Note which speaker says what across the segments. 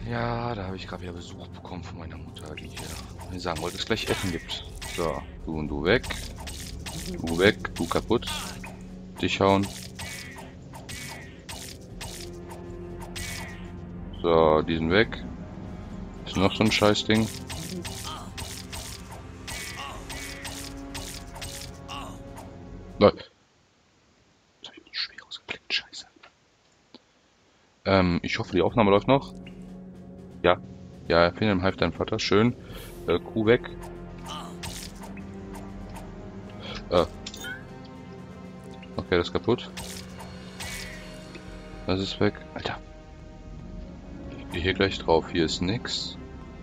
Speaker 1: Ja, da habe ich gerade wieder Besuch bekommen von meiner Mutter, die hier mir sagen wollte, dass es gleich Essen gibt. So, du und du weg. Du weg, du kaputt. Dich hauen. So, diesen weg. Ist noch so ein Scheißding. Leute. Das habe ich schwer ausgeblickt, scheiße. Ich hoffe, die Aufnahme läuft noch. Ja. Ja, finde im Hive dein Vater. Schön. Kuh weg. Okay, das ist kaputt. Das ist weg. Alter. Ich gehe hier gleich drauf. Hier ist nix.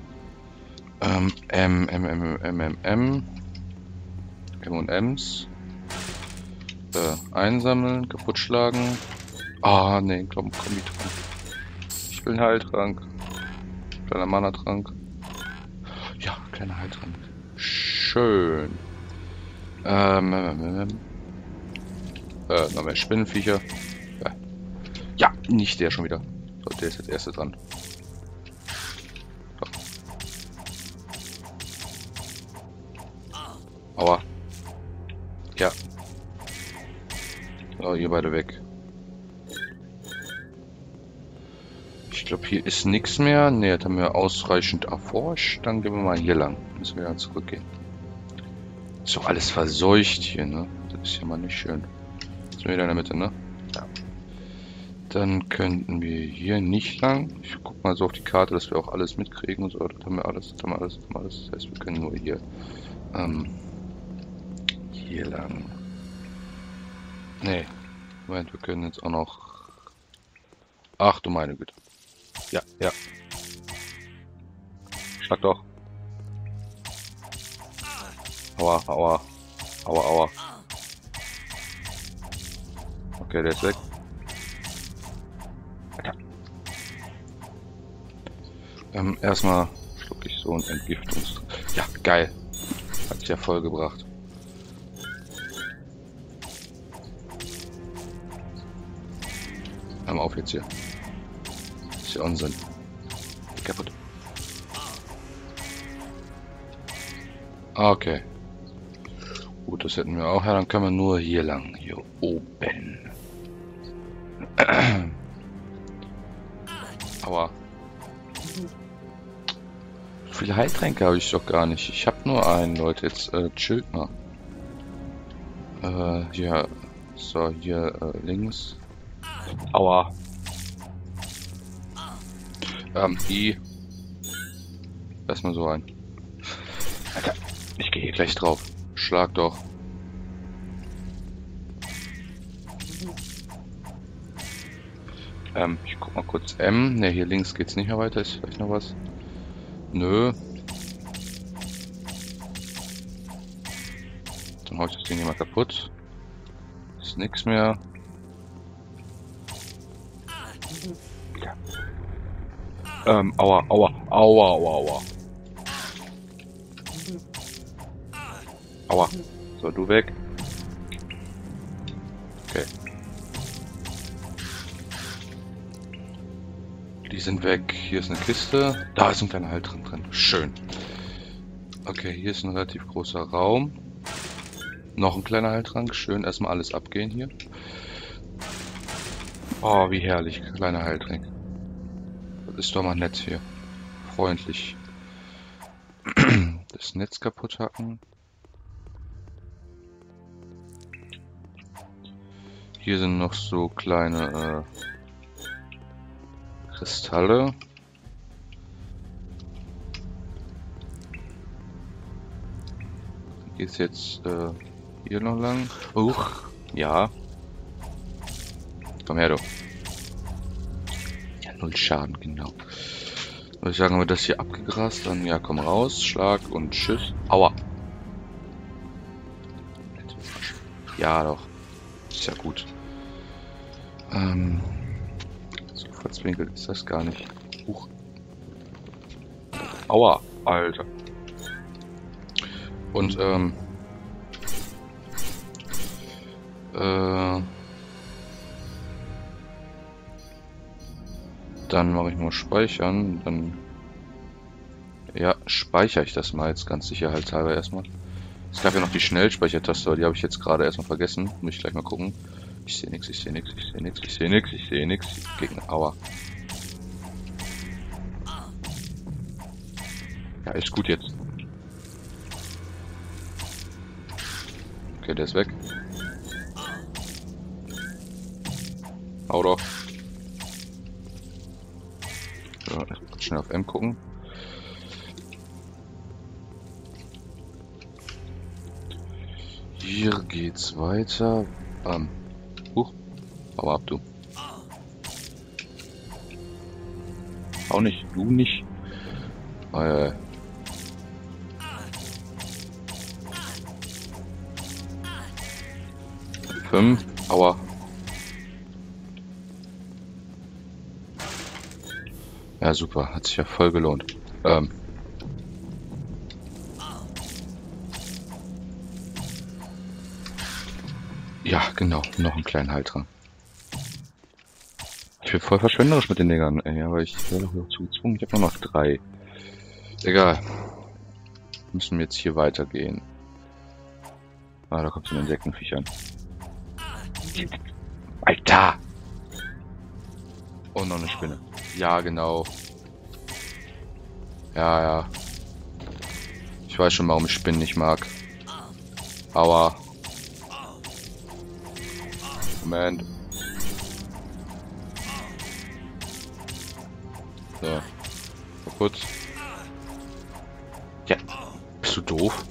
Speaker 1: M&M's. Einsammeln, kaputt schlagen. Ah, ne, komm, Kombitrank. Ich will einen Heiltrank. Kleiner Mana-Trank. Ja, kleiner Heiltrank. Schön. Noch mehr Spinnenviecher. Ja, nicht der schon wieder. So, der ist jetzt erste dran. So. Aua. Ja. So, ihr beide weg. Ich glaube, hier ist nichts mehr. Ne, das haben wir ausreichend erforscht. Dann gehen wir mal hier lang. Müssen wir ja zurückgehen. Ist doch alles verseucht hier, ne? Das ist ja mal nicht schön. Jetzt sind wir wieder in der Mitte, ne? Ja. Dann könnten wir hier nicht lang. Ich guck mal so auf die Karte, dass wir auch alles mitkriegen und so. Das haben wir alles, das haben wir alles, das haben wir alles. Das heißt, wir können nur hier, hier lang. Nee. Moment, wir können jetzt auch noch... Ach du meine Güte. Ja, ja. Schlag doch. Aua, aua. Aua, aua. Okay, der ist weg. Erstmal schluck ich so ein Entgiftungs... Ja, geil. Hat sich ja voll gebracht. Hör mal auf jetzt hier. Ist ja Unsinn. Kaputt. Okay. Gut, das hätten wir auch. Ja, dann können wir nur hier lang. Hier oben. Aua. So viele Heiltränke habe ich doch gar nicht. Ich habe nur einen, Leute. Jetzt chillt mal. Hier. So, hier links. Aua. I. Lass mal so ein. Alter, ich gehe hier gleich drauf. Schlag doch. Ich guck mal kurz M. Ne, hier links geht's nicht mehr weiter. Ist vielleicht noch was? Nö. Dann hau ich das Ding hier mal kaputt. Ist nix mehr. Ja. Aua, aua, aua, aua, aua. Aua. So, du weg. Okay. Die sind weg. Hier ist eine Kiste. Da ist ein kleiner Heiltrank drin. Schön. Okay, hier ist ein relativ großer Raum. Noch ein kleiner Heiltrank. Schön. Erstmal alles abgehen hier. Oh, wie herrlich. Kleiner Heiltrank. Das ist doch mal nett hier. Freundlich. Das Netz kaputt hacken. Hier sind noch so kleine Kristalle. Geht's jetzt hier noch lang? Ja. Komm her, du. Ja, 0 Schaden, genau. Würde ich sagen, haben wir das hier abgegrast, dann ja, komm raus, Schlag und Tschüss. Aua. Ja, doch. Ist ja gut. So verzwinkelt ist das gar nicht. Aua, Alter. Und, Dann mache ich mal speichern. Dann ja, speichere ich das mal jetzt ganz sicherheitshalber erstmal. Es gab ja noch die Schnellspeichertaste, aber die habe ich jetzt gerade erstmal vergessen. Muss ich gleich mal gucken. Ich sehe nichts, ich sehe nichts, ich sehe nichts, ich sehe nichts, ich sehe nichts. Gegner, aua. Ja, ist gut jetzt. Okay, der ist weg. Hau doch. So, erst schnell auf M gucken. Hier geht's weiter. Huch. Hau ab, du. Auch nicht. Du nicht. 5. Aua. Ja, super. Hat sich ja voll gelohnt. Ja, genau. Noch einen kleinen Halt dran. Ich bin voll verschwenderisch mit den Dingern, ey, aber ich werde doch zu gezwungen. Ich habe nur noch 3. Egal. Müssen wir jetzt hier weitergehen. Ah, da kommt so ein Insektenviech an. Alter! Oh, noch eine Spinne. Ja, genau. Ja, ja. Ich weiß schon, warum ich Spinnen nicht mag. Aua. Moment. So. Kaputt. Ja. Bist du doof?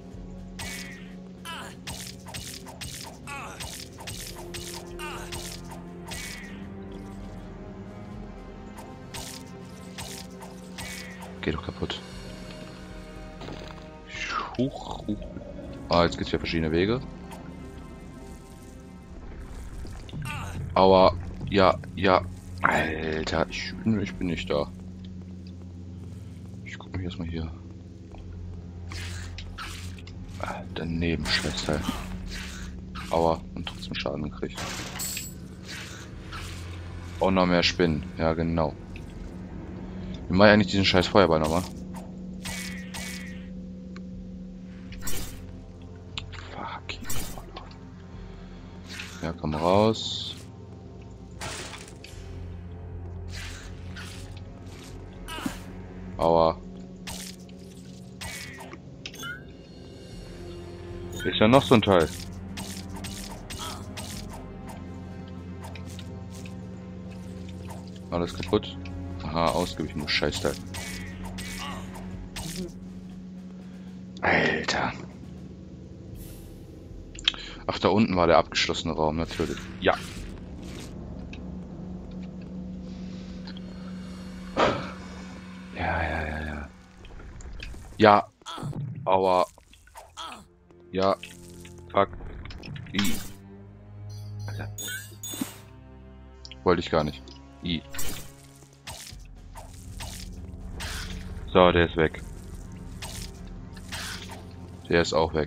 Speaker 1: Geh doch kaputt. Huch, huch. Ah, jetzt geht's ja verschiedene Wege. Aua. Ja, ja. Alter, ich bin nicht da. Ich guck mich erstmal hier. Daneben, Schwester. Aua, und trotzdem Schaden gekriegt. Oh, noch mehr Spinnen. Ja, genau. Wie mache ich eigentlich diesen scheiß Feuerball nochmal? Fucking. Ja, komm raus. Aua. Ist ja noch so ein Teil. Alles kaputt. Aha, ausgiebig, nur Scheißteil. Alter. Ach, da unten war der abgeschlossene Raum, natürlich. Ja. Ja. Ja. Aua. Ja. Fuck. I. Alter. Wollte ich gar nicht. I. So, der ist weg. Der ist auch weg.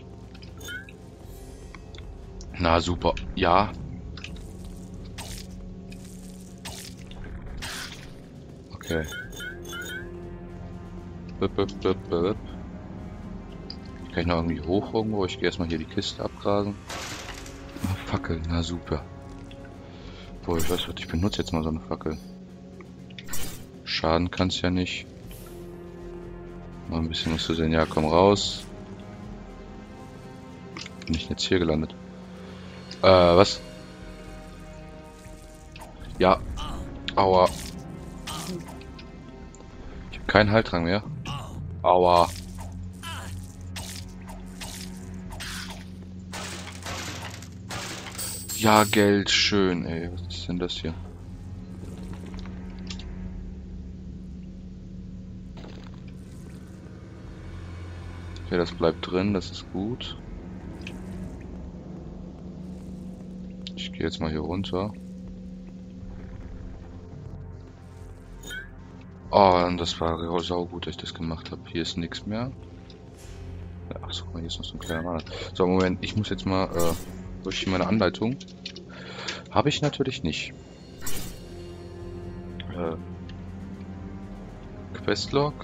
Speaker 1: Na, super. Ja. Okay. Kann ich noch irgendwie hoch irgendwo? Ich gehe erstmal hier die Kiste abgrasen. Ah, Fackel. Na, super. Boah, ich weiß was, ich benutze jetzt mal so eine Fackel. Schaden kann es ja nicht. Mal ein bisschen was zu sehen. Ja, komm raus. Bin ich jetzt hier gelandet? Was? Ja. Aua. Ich habe keinen Haltrang mehr. Aua. Ja, Geld, schön, ey. Was ist denn das hier? Okay, das bleibt drin, das ist gut. Ich gehe jetzt mal hier runter. Oh, und das war saugut, dass ich das gemacht habe. Hier ist nichts mehr. Ach so, hier ist noch so ein kleiner Mann. So, Moment, ich muss jetzt mal durch meine Anleitung. Habe ich natürlich nicht. Questlog.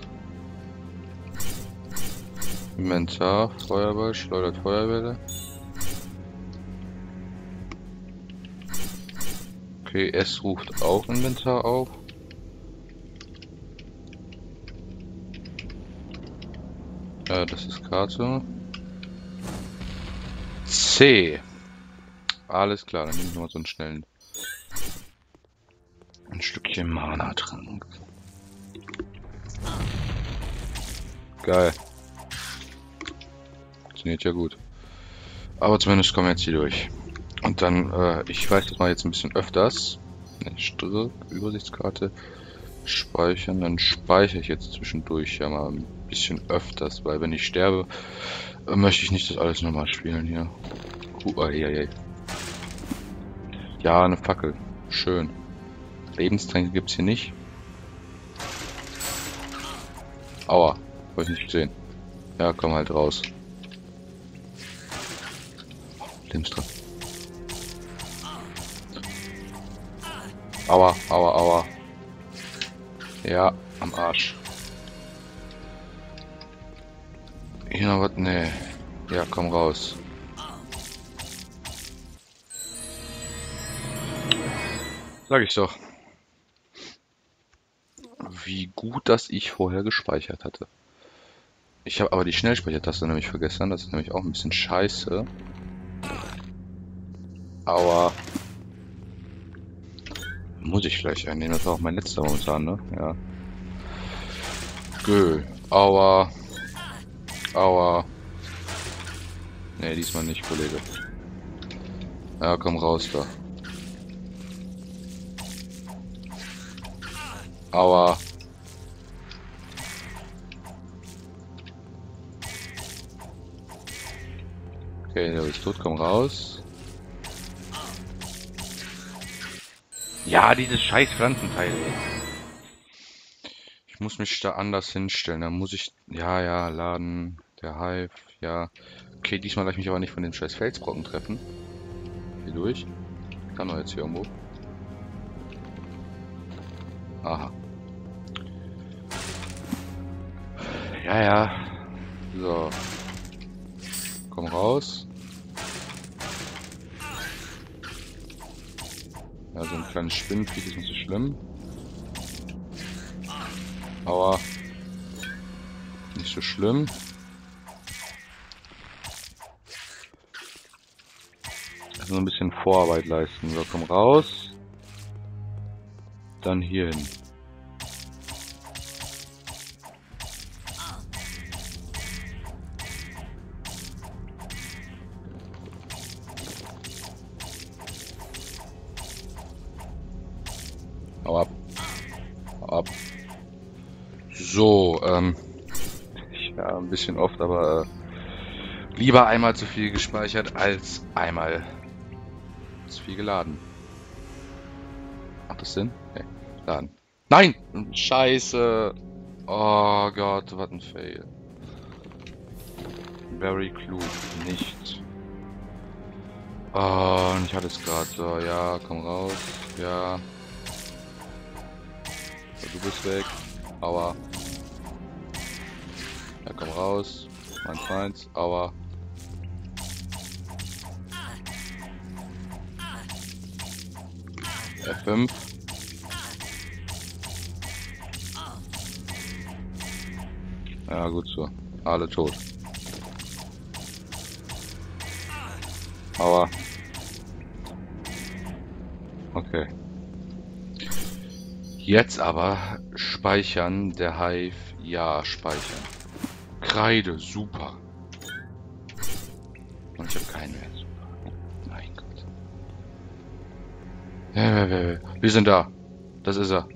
Speaker 1: Inventar, Feuerball, schleudert Feuerbälle. Okay, S ruft auch Inventar auf. Das ist Karte. C. Alles klar, dann nehme ich nochmal so einen schnellen. Ein Stückchen Mana-Trank. Geil. Funktioniert ja gut. Aber zumindest kommen wir jetzt hier durch. Und dann, ich weiß das mal jetzt ein bisschen öfters. Übersichtskarte. Speichern. Dann speichere ich jetzt zwischendurch ja mal ein bisschen öfters, weil wenn ich sterbe, möchte ich nicht das alles nochmal spielen hier. Ja, eine Fackel. Schön. Lebenstränke gibt's hier nicht. Aua. Hab ich nicht gesehen. Ja, komm halt raus. Lebenstrank. Aua, aua, aua. Ja, am Arsch. Hier noch was? Nee. Ja, komm raus. Sag ich doch. Wie gut, dass ich vorher gespeichert hatte. Ich habe aber die Schnellspeichertaste nämlich vergessen. Das ist nämlich auch ein bisschen scheiße. Aua. Muss ich gleich einnehmen. Das war auch mein letzter momentan, ne? Ja. Gö. Aua. Aua. Ne, diesmal nicht, Kollege. Ja, komm raus da. Aua. Okay, der ist tot, komm raus. Ja, dieses scheiß Pflanzenteil, ey. Ich muss mich da anders hinstellen. Da muss ich... Ja, laden. Der Hive, ja. Okay, diesmal lasse ich mich aber nicht von dem scheiß Felsbrocken treffen. Hier durch. Kann doch jetzt hier irgendwo. Aha. Ja. So. Komm raus. Ja, so ein kleines Spinnenviech ist nicht so schlimm. Aua. Nicht so schlimm. Also ein bisschen Vorarbeit leisten. So, komm raus. Dann hier hin. Hau ab. Hau ab. So, ja, ein bisschen oft, aber lieber einmal zu viel gespeichert als einmal zu viel geladen. Macht das Sinn? Okay, laden. Nein! Scheiße! Oh Gott, was ein Fail. Very klug, nicht. Oh, und ich hatte es gerade so. Ja, komm raus. Ja. So, du bist weg. Aua. Ja, komm raus. Mein Feind. Aua. F5. Ja, gut so. Alle tot. Aua. Okay. Jetzt aber speichern, der Hive, ja, speichern. Kreide, super. Und ich habe keinen mehr, super. Mein Gott. Wir sind da. Das ist er.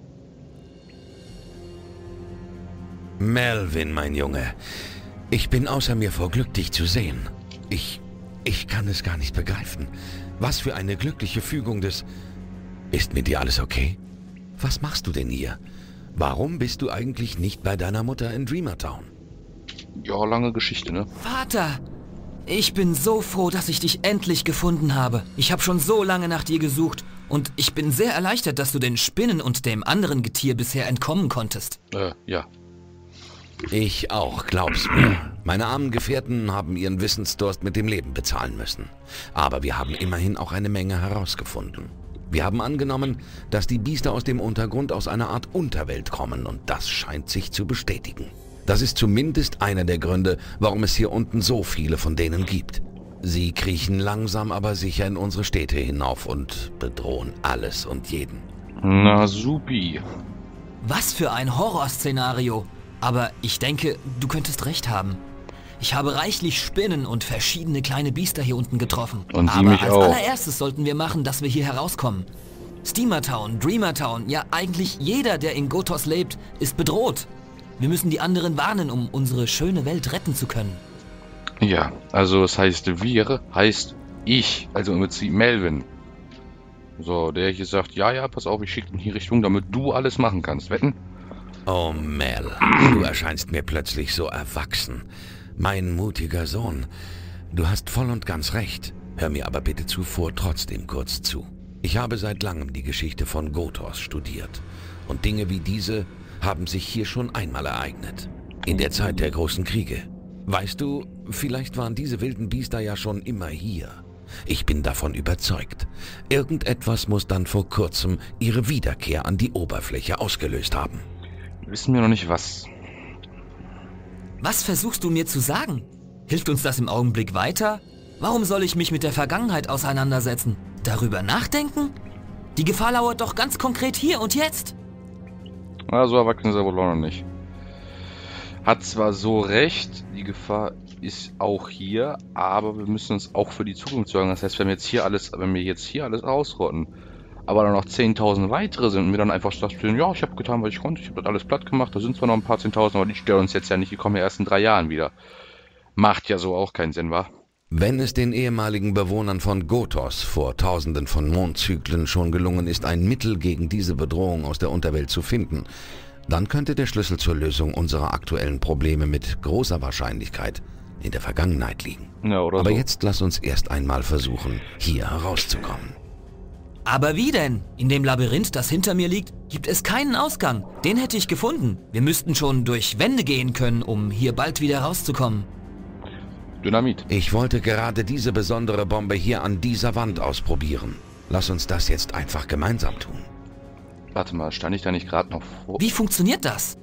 Speaker 2: Melvin, mein Junge. Ich bin außer mir vor Glück, dich zu sehen. Ich kann es gar nicht begreifen. Was für eine glückliche Fügung des... Ist mit dir alles okay? Was machst du denn hier? Warum bist du eigentlich nicht bei deiner Mutter in Dreamertown?
Speaker 1: Ja, lange Geschichte, ne?
Speaker 3: Vater! Ich bin so froh, dass ich dich endlich gefunden habe. Ich habe schon so lange nach dir gesucht Und ich bin sehr erleichtert, dass du den Spinnen und dem anderen Getier bisher entkommen konntest.
Speaker 1: Ja.
Speaker 2: Ich auch, glaub's mir. Meine armen Gefährten haben ihren Wissensdurst mit dem Leben bezahlen müssen. Aber wir haben immerhin auch eine Menge herausgefunden. Wir haben angenommen, dass die Biester aus dem Untergrund aus einer Art Unterwelt kommen und das scheint sich zu bestätigen. Das ist zumindest einer der Gründe, warum es hier unten so viele von denen gibt. Sie kriechen langsam aber sicher in unsere Städte hinauf und bedrohen alles und jeden.
Speaker 1: Na supi.
Speaker 3: Was für ein Horrorszenario. Aber ich denke, du könntest recht haben. Ich habe reichlich Spinnen und verschiedene kleine Biester hier unten getroffen.
Speaker 1: Und sie
Speaker 3: aber
Speaker 1: mich
Speaker 3: als
Speaker 1: auch.
Speaker 3: allererstes sollten wir machen, dass wir hier herauskommen. Steamer Town, Dreamer Town, ja eigentlich jeder, der in Gotos lebt, ist bedroht. Wir müssen die anderen warnen, um unsere schöne Welt retten zu können.
Speaker 1: Ja, also es heißt wir, heißt ich, also im Prinzip Melvin. So, der hier sagt, ja, pass auf, ich schicke in die Richtung, damit du alles machen kannst. Wetten?
Speaker 2: Oh Mel, du erscheinst mir plötzlich so erwachsen. Mein mutiger Sohn, du hast voll und ganz recht. Hör mir aber bitte zuvor trotzdem kurz zu. Ich habe seit langem die Geschichte von Gotos studiert. Und Dinge wie diese haben sich hier schon einmal ereignet. In der Zeit der großen Kriege. Weißt du, vielleicht waren diese wilden Biester ja schon immer hier. Ich bin davon überzeugt. Irgendetwas muss dann vor kurzem ihre Wiederkehr an die Oberfläche ausgelöst haben.
Speaker 1: Wissen wir noch nicht was.
Speaker 3: Was versuchst du mir zu sagen? Hilft uns das im Augenblick weiter? Warum soll ich mich mit der Vergangenheit auseinandersetzen? Darüber nachdenken? Die Gefahr lauert doch ganz konkret hier und jetzt.
Speaker 1: Na, so erwachsen ist er wohl auch noch nicht. Hat zwar so recht, die Gefahr ist auch hier, aber wir müssen uns auch für die Zukunft sorgen. Das heißt, wenn wir jetzt hier alles ausrotten, aber dann noch 10.000 weitere sind und wir dann einfach sagen, ja, ich habe getan, was ich konnte, ich habe das alles platt gemacht, da sind zwar noch ein paar 10.000, aber die stören uns jetzt ja nicht, die kommen ja erst in 3 Jahren wieder. Macht ja so auch keinen Sinn, wa?
Speaker 2: Wenn es den ehemaligen Bewohnern von Gotos vor Tausenden von Mondzyklen schon gelungen ist, ein Mittel gegen diese Bedrohung aus der Unterwelt zu finden, dann könnte der Schlüssel zur Lösung unserer aktuellen Probleme mit großer Wahrscheinlichkeit in der Vergangenheit liegen.
Speaker 1: Ja, oder
Speaker 2: Aber
Speaker 1: so.
Speaker 2: jetzt lass uns erst einmal versuchen, hier herauszukommen.
Speaker 3: Aber wie denn? In dem Labyrinth, das hinter mir liegt, gibt es keinen Ausgang. Den hätte ich gefunden. Wir müssten schon durch Wände gehen können, um hier bald wieder rauszukommen.
Speaker 1: Dynamit.
Speaker 2: Ich wollte gerade diese besondere Bombe hier an dieser Wand ausprobieren. Lass uns das jetzt einfach gemeinsam tun.
Speaker 1: Warte mal, stand ich da nicht gerade noch vor?
Speaker 3: Wie funktioniert das?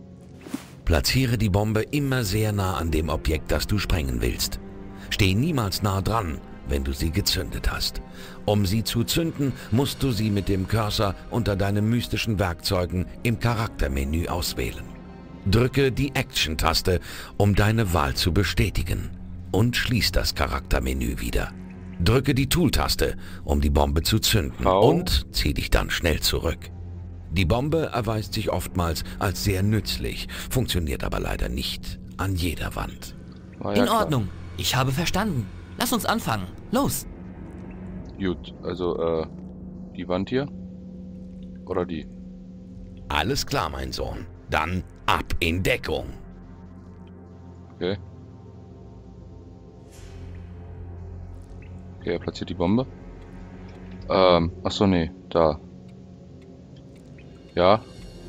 Speaker 2: Platziere die Bombe immer sehr nah an dem Objekt, das du sprengen willst. Steh niemals nah dran, wenn du sie gezündet hast. Um sie zu zünden, musst du sie mit dem Cursor unter deinen mystischen Werkzeugen im Charaktermenü auswählen. Drücke die Action-Taste, um deine Wahl zu bestätigen. Und schließ das Charaktermenü wieder. Drücke die Tool-Taste, um die Bombe zu zünden.
Speaker 1: V.
Speaker 2: Und zieh dich dann schnell zurück. Die Bombe erweist sich oftmals als sehr nützlich, funktioniert aber leider nicht an jeder Wand.
Speaker 1: War ja
Speaker 3: In
Speaker 1: klar.
Speaker 3: Ordnung. Ich habe verstanden. Lass uns anfangen. Los.
Speaker 1: Gut, also, die Wand hier? Oder die?
Speaker 2: Alles klar, mein Sohn. Dann ab in Deckung.
Speaker 1: Okay. Okay, er platziert die Bombe. Achso, nee, da. Ja.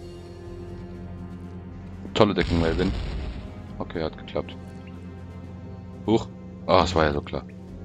Speaker 1: Tolle Deckung, Melvin. Okay, hat geklappt. Huch. Ah, es war ja so klar.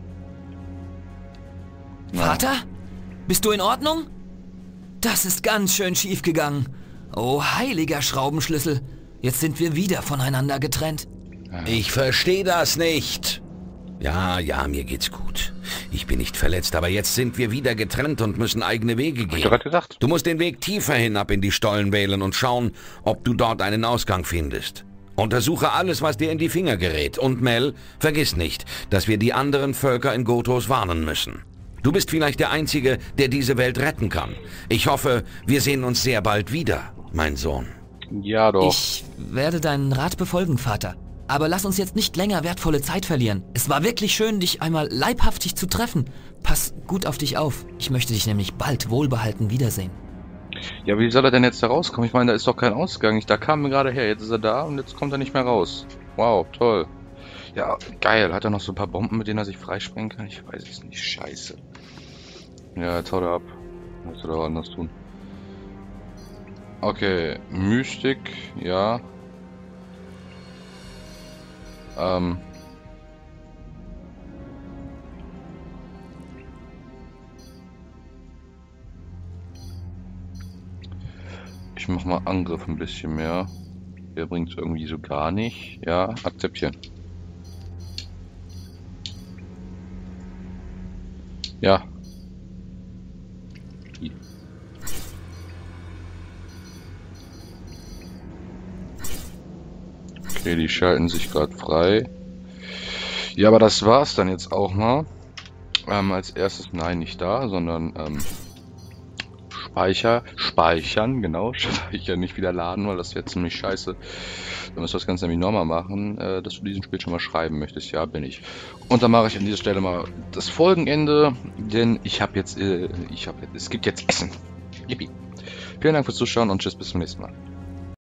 Speaker 1: Na,
Speaker 3: Vater? Bist du in Ordnung? Das ist ganz schön schief gegangen. Oh, heiliger Schraubenschlüssel. Jetzt sind wir wieder voneinander getrennt.
Speaker 2: Ich verstehe das nicht. Ja, mir geht's gut. Ich bin nicht verletzt, aber jetzt sind wir wieder getrennt und müssen eigene Wege
Speaker 1: hab ich
Speaker 2: gehen.
Speaker 1: doch gerade gesagt.
Speaker 2: Du musst den Weg tiefer hinab in die Stollen wählen und schauen, ob du dort einen Ausgang findest. Untersuche alles, was dir in die Finger gerät. Und Mel, vergiss nicht, dass wir die anderen Völker in Gotos warnen müssen. Du bist vielleicht der Einzige, der diese Welt retten kann. Ich hoffe, wir sehen uns sehr bald wieder, mein Sohn.
Speaker 1: Ja, doch.
Speaker 3: Ich werde deinen Rat befolgen, Vater. Aber lass uns jetzt nicht länger wertvolle Zeit verlieren. Es war wirklich schön, dich einmal leibhaftig zu treffen. Pass gut auf dich auf. Ich möchte dich nämlich bald wohlbehalten wiedersehen.
Speaker 1: Ja, wie soll er denn jetzt da rauskommen? Ich meine, da ist doch kein Ausgang. Da kam er gerade her. Jetzt ist er da und jetzt kommt er nicht mehr raus. Wow, toll. Ja, geil. Hat er noch so ein paar Bomben, mit denen er sich freisprengen kann? Ich weiß es nicht. Scheiße. Ja, jetzt haut er ab. Musst du da anders tun. Okay, Mystik, ja. Ich mach mal Angriff ein bisschen mehr. Der bringt es irgendwie so gar nicht. Ja, akzeptieren. Ja. Okay, die schalten sich gerade frei. Ja, aber das war's dann jetzt auch mal. Als erstes, nein, nicht da, sondern speichern, genau, speichern, nicht wieder laden, weil das wäre ziemlich scheiße. Du musst das Ganze nämlich nochmal machen, dass du diesen Spiel schon mal schreiben möchtest. Ja, bin ich. Und dann mache ich an dieser Stelle mal das Folgenende, denn es gibt jetzt Essen. Yippie. Vielen Dank fürs Zuschauen und tschüss, bis zum nächsten Mal.